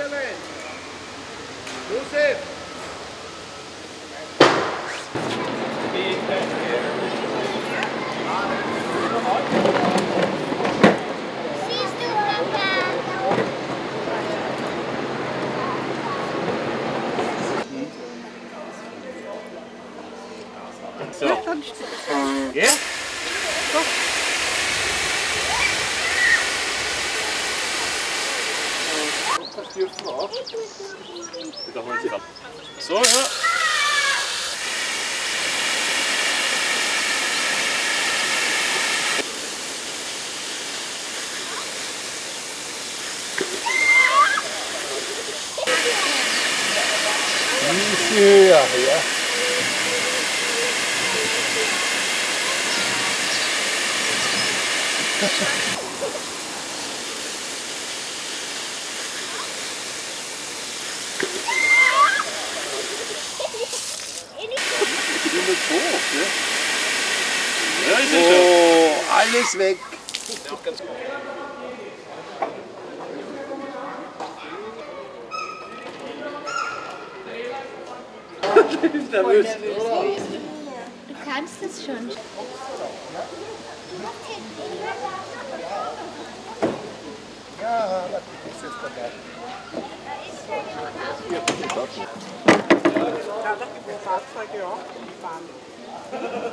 Josef! Siehst du, Papa? So. Ja? Das dürfen wir auch. Wiederholen Sie ab. So, ja. Ja, ja. Ja, ist ja schon. Oh, alles weg. Nervös. Du kannst es schon. Ja, das ist jetzt dabei. Ja, da gibt es Fahrzeuge auch, die fahren.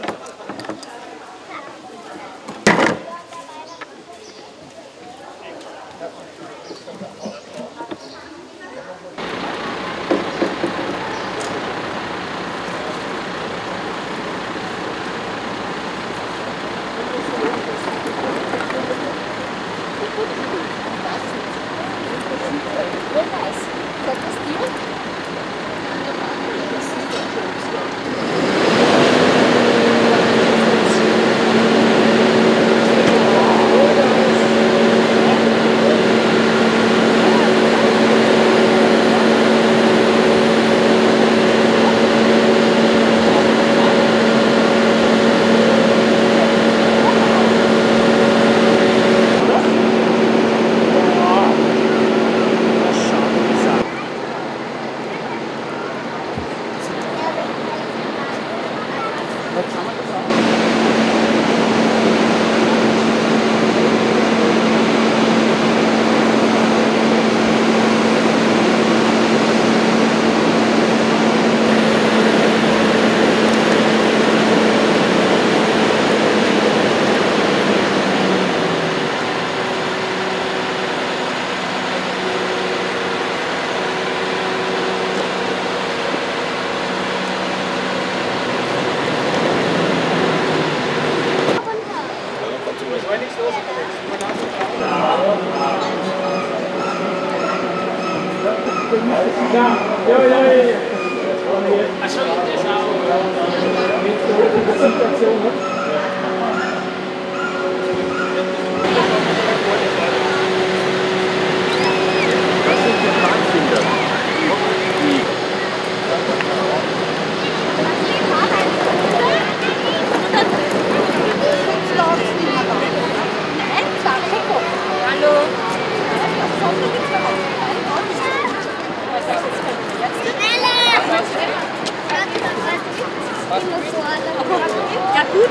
Ja, gut.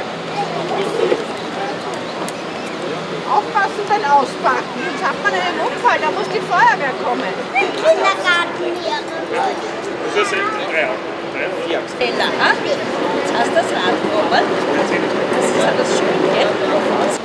Aufpassen beim Auspacken, jetzt hat man einen Unfall, da muss die Feuerwehr kommen. Kindergarten hier. Das sind 3 Autos. 4 Stella, jetzt hast du das Rad gekommen. Das ist alles schön, gell?